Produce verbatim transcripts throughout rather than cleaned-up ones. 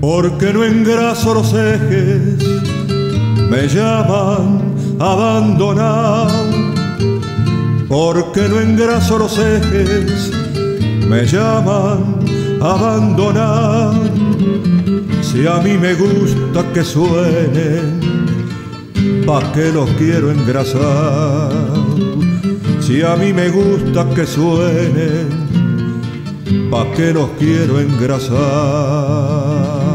porque no engraso los ejes, me llaman a abandonar. Porque no engraso los ejes, me llaman a abandonar. Si a mí me gusta que suenen, ¿pa' qué los quiero engrasar? Si a mí me gusta que suenen, ¿pa' qué los quiero engrasar?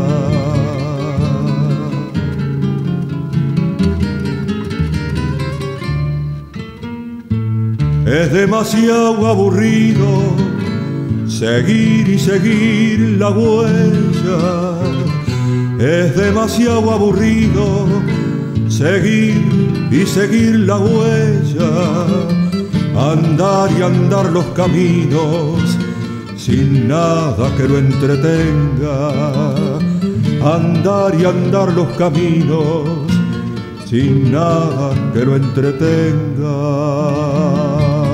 Es demasiado aburrido seguir y seguir la huella. Es demasiado aburrido seguir y seguir la huella. Andar y andar los caminos sin nada que lo entretenga. Andar y andar los caminos sin nada que lo entretenga.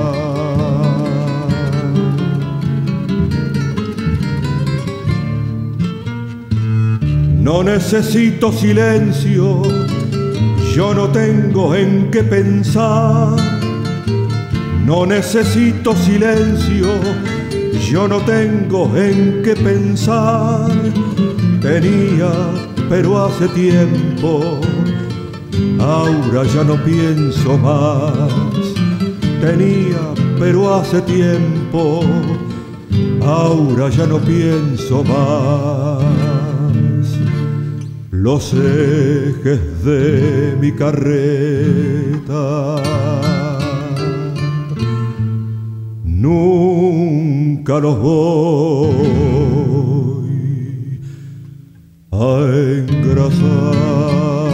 No necesito silencio, yo no tengo en qué pensar. No necesito silencio, yo no tengo en qué pensar. Tenía, pero hace tiempo, ahora ya no pienso más. Tenía, pero hace tiempo, ahora ya no pienso más. Los ejes de mi carreta nunca los voy a engrasar.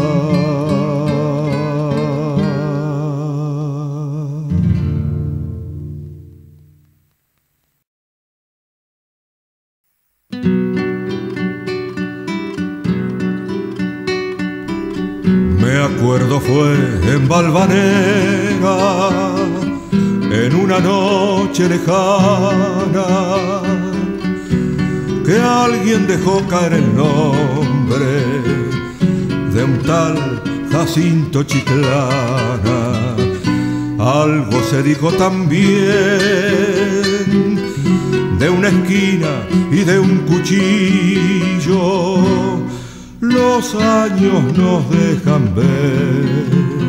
Me acuerdo fue en Valvanera, en una noche lejana, que alguien dejó caer el nombre de un tal Jacinto Chiclana. Algo se dijo también de una esquina y de un cuchillo. Los años nos dejan ver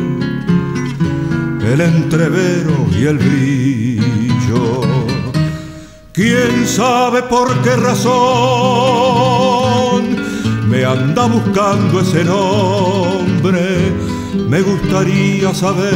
el entrevero y el brillo. ¿Quién sabe por qué razón me anda buscando ese nombre? Me gustaría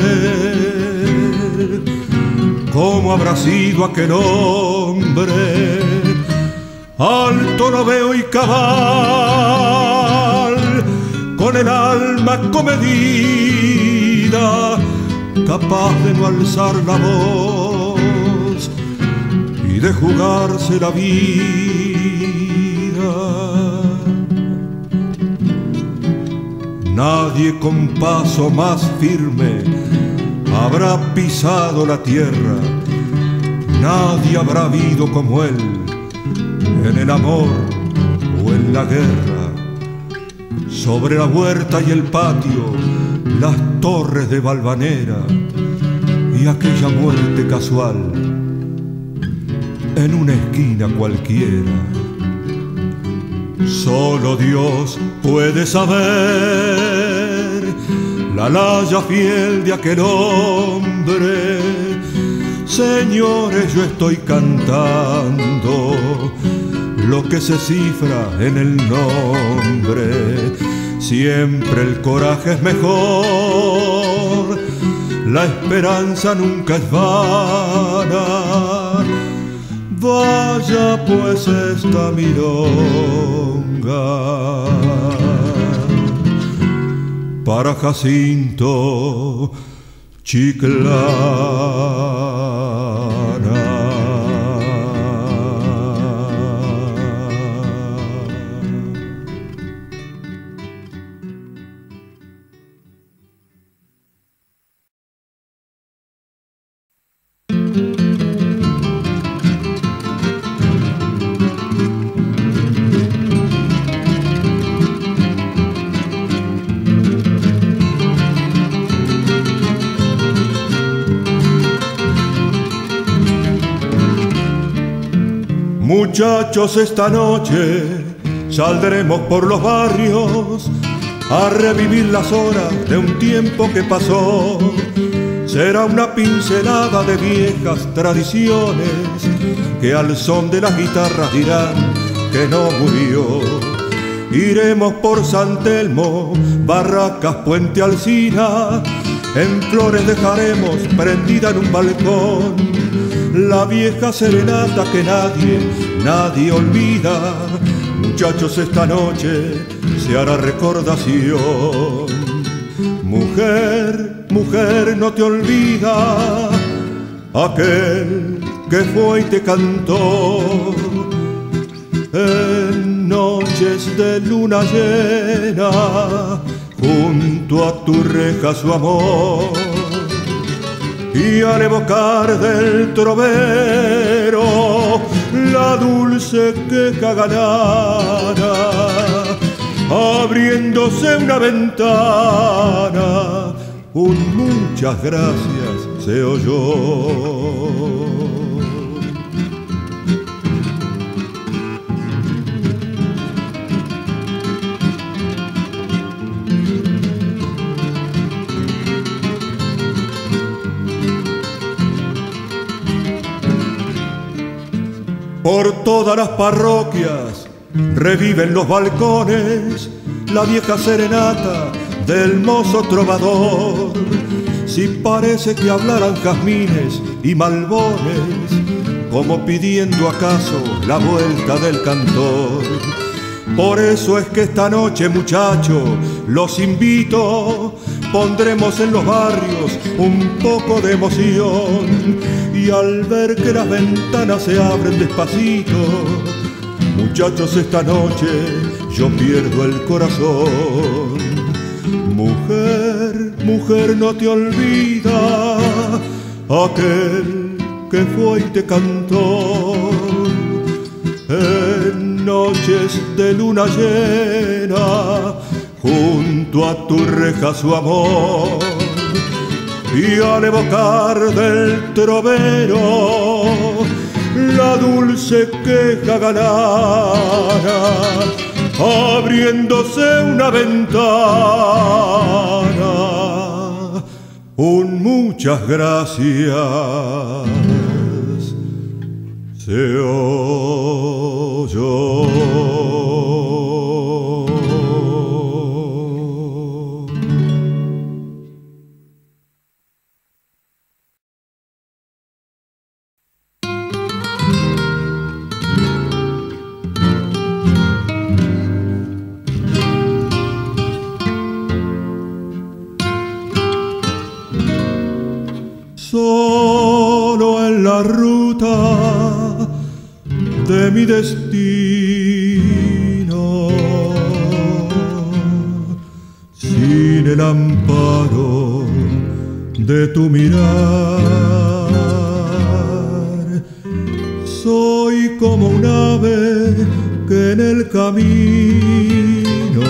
saber cómo habrá sido aquel hombre. Alto lo veo y cabal, con el alma comedida, capaz de no alzar la voz y de jugarse la vida. Nadie con paso más firme habrá pisado la tierra, nadie habrá habido como él en el amor o en la guerra. Sobre la huerta y el patio, las torres de Valvanera y aquella muerte casual en una esquina cualquiera. Solo Dios puede saber la laya fiel de aquel hombre. Señores, yo estoy cantando lo que se cifra en el nombre. Siempre el coraje es mejor, la esperanza nunca es vana. Vaya pues esta milonga para Jacinto Chiclana. Muchachos, esta noche saldremos por los barrios a revivir las horas de un tiempo que pasó. Será una pincelada de viejas tradiciones que al son de las guitarras dirán que no murió. Iremos por San Telmo, Barracas, Puente Alsina, en flores dejaremos prendida en un balcón la vieja serenata que nadie, nadie olvida. Muchachos, esta noche se hará recordación. Mujer, mujer, no te olvida aquel que fue y te cantó en noches de luna llena junto a tu reja su amor. Y al evocar del trovero la dulce queja ganada, abriéndose una ventana, un muchas gracias se oyó. Por todas las parroquias reviven los balcones la vieja serenata del mozo trovador. Si parece que hablaran jazmines y malbones, como pidiendo acaso la vuelta del cantor. Por eso es que esta noche, muchachos, los invito, pondremos en los barrios un poco de emoción. Y al ver que las ventanas se abren despacito, muchachos, esta noche yo pierdo el corazón. Mujer, mujer, no te olvida aquel que fue y te cantó en noches de luna llena junto a tu reja su amor. Y al evocar del trovero la dulce queja ganada, abriéndose una ventana, un muchas gracias se oyó. Solo en la ruta de mi destino, sin el amparo de tu mirar, soy como un ave que en el camino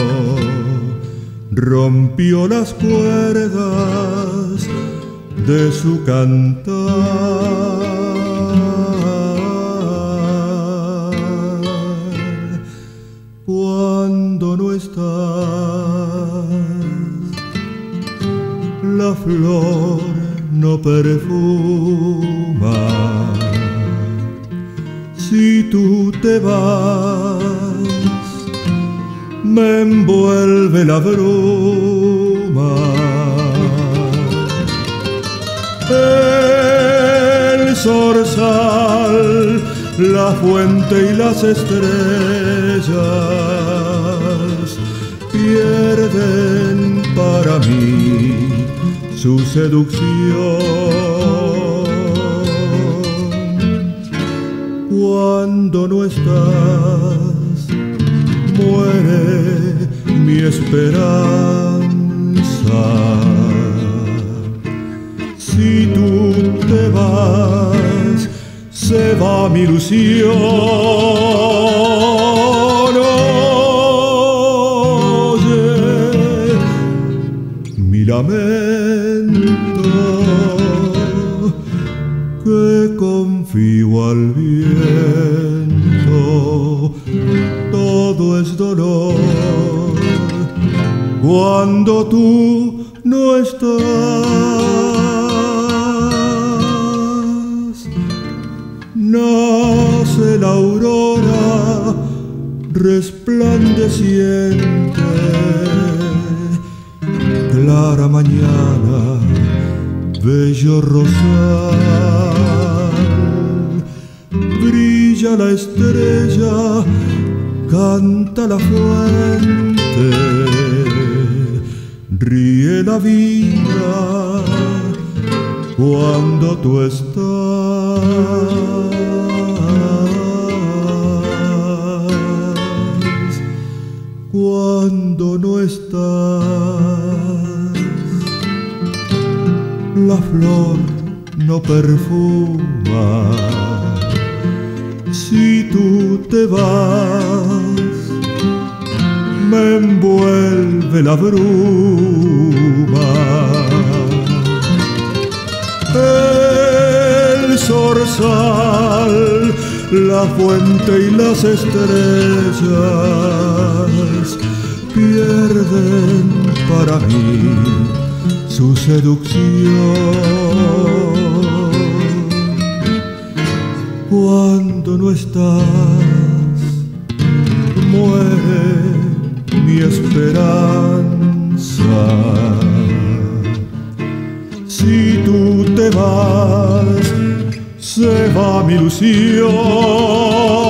rompió las cuerdas de su cantar. Cuando no estás, la flor no perfuma. Si tú te vas, me envuelve la bruma. El zorzal, la fuente y las estrellas pierden para mí su seducción. Cuando no estás, muere mi esperanza. Si tú te vas, se va mi ilusión. Oye mi lamento, que confío al viento. cuando tú no estás. Nace la aurora resplandeciente, clara mañana, bello rosal, brilla la estrella, canta la fuente, ríe la vida cuando tú estás. Cuando no estás, la flor no perfuma. Si tú te vas, me envuelve la bruma. El zorzal, la fuente y las estrellas pierden para mí su seducción. Cuando no estás, muere mi esperanza. Si tú te vas, se va mi ilusión.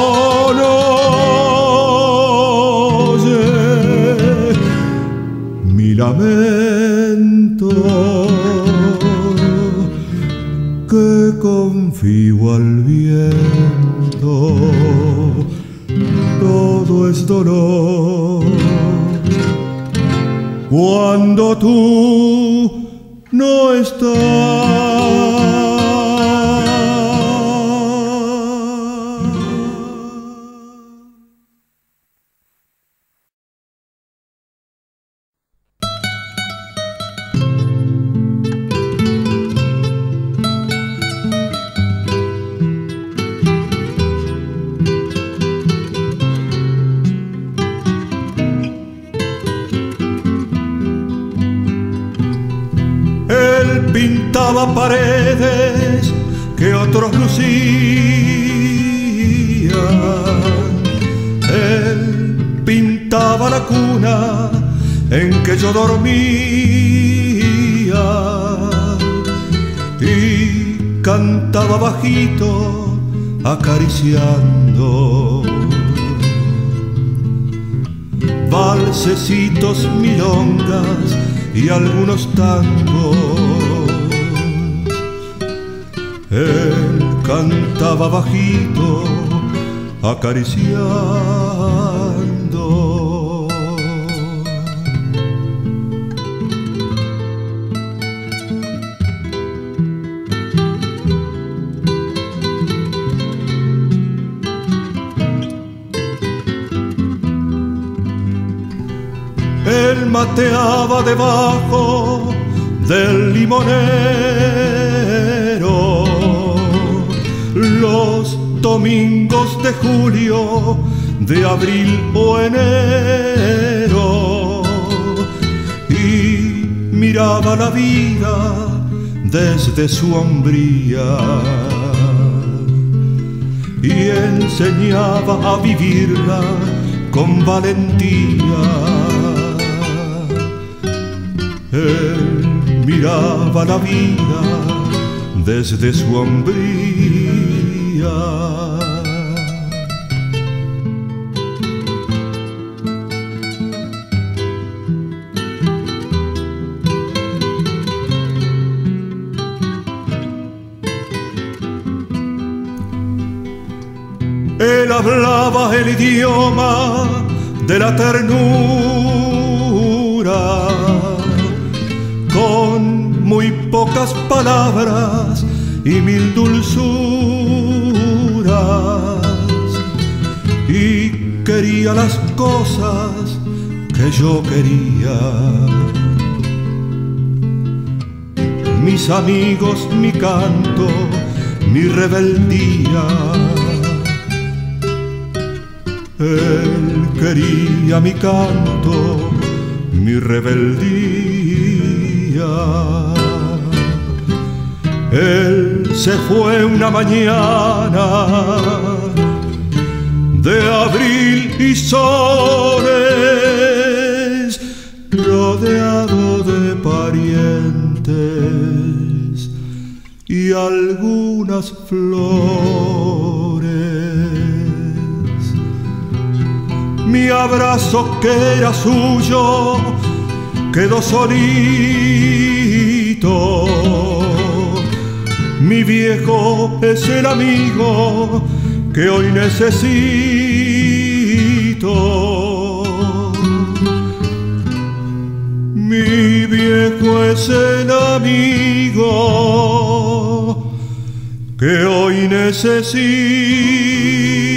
Oye, mi lamento, que confío al viento. Todo es dolor cuando tú no estás. Pintaba paredes que otros lucían. Él pintaba la cuna en que yo dormía y cantaba bajito acariciando valsecitos, milongas y algunos tangos. Él cantaba bajito, acariciando. Él mateaba debajo del limonero los domingos de julio, de abril o enero, y miraba la vida desde su hombría y enseñaba a vivirla con valentía. Él miraba la vida desde su hombría. Él hablaba el idioma de la ternura, con muy pocas palabras y mil dulzuras, y quería las cosas que yo quería. Mis amigos, mi canto, mi rebeldía. Él quería mi canto, mi rebeldía. Él se fue una mañana de abril y soles, rodeado de parientes y algunas flores. Mi abrazo que era suyo quedó solito. Mi viejo es el amigo que hoy necesito. Mi viejo es el amigo que hoy necesito.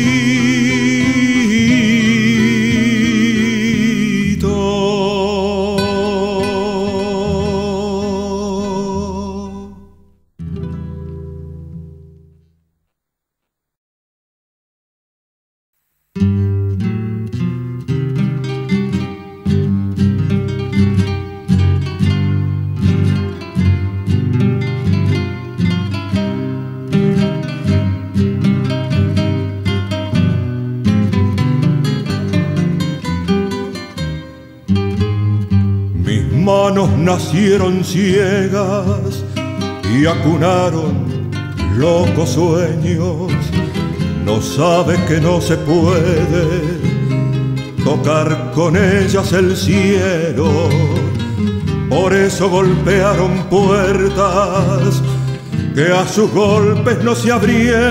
Manos nacieron ciegas y acunaron locos sueños. No sabe que no se puede tocar con ellas el cielo. Por eso golpearon puertas que a sus golpes no se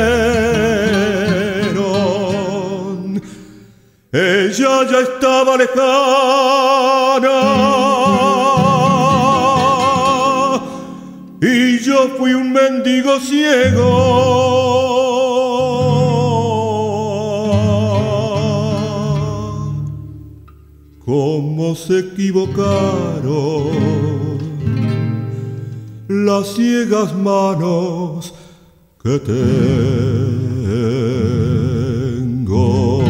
abrieron. Ella ya estaba lejana y yo fui un mendigo ciego. Cómo se equivocaron las ciegas manos que tengo.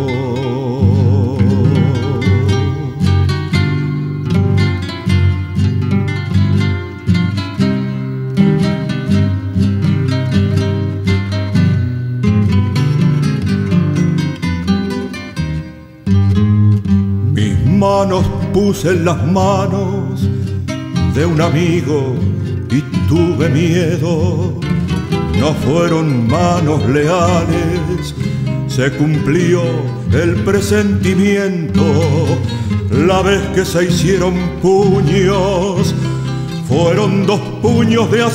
Manos puse en las manos de un amigo y tuve miedo. No fueron manos leales, se cumplió el presentimiento. La vez que se hicieron puños, fueron dos puños de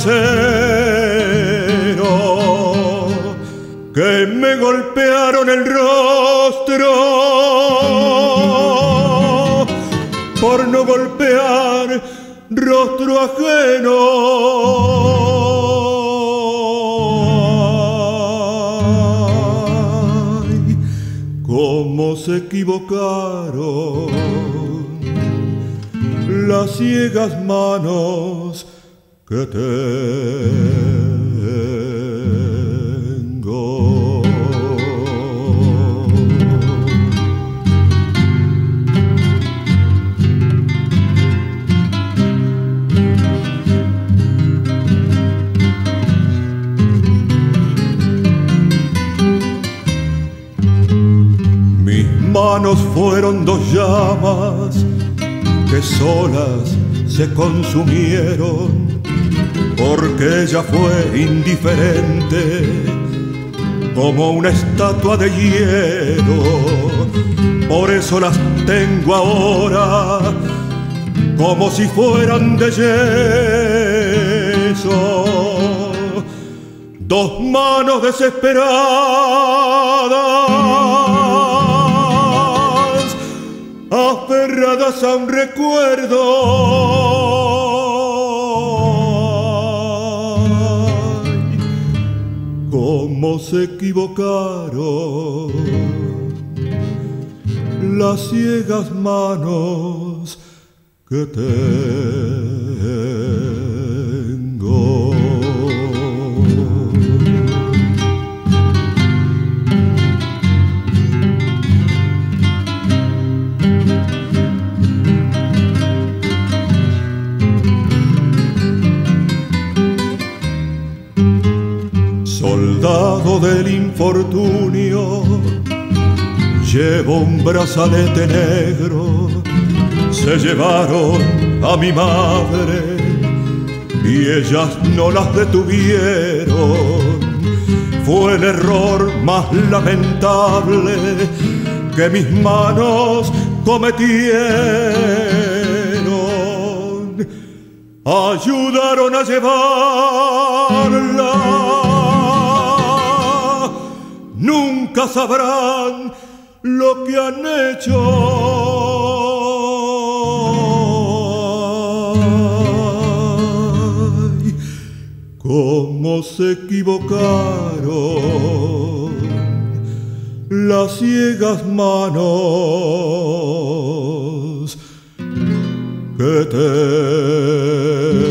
acero que me golpearon el rostro por no golpear rostro ajeno. Ay, cómo se equivocaron las ciegas manos que tengo. Manos fueron dos llamas que solas se consumieron, porque ella fue indiferente como una estatua de hielo. Por eso las tengo ahora como si fueran de yeso. Dos manos desesperadas, aferradas a un recuerdo. Ay, cómo se equivocaron las ciegas manos que tengo. paso del infortunio llevo un brazalete negro. Se llevaron a mi madre y ellas no las detuvieron. Fue el error más lamentable que mis manos cometieron. Ayudaron a llevarla. Nunca sabrán lo que han hecho. Ay, cómo se equivocaron las ciegas manos que te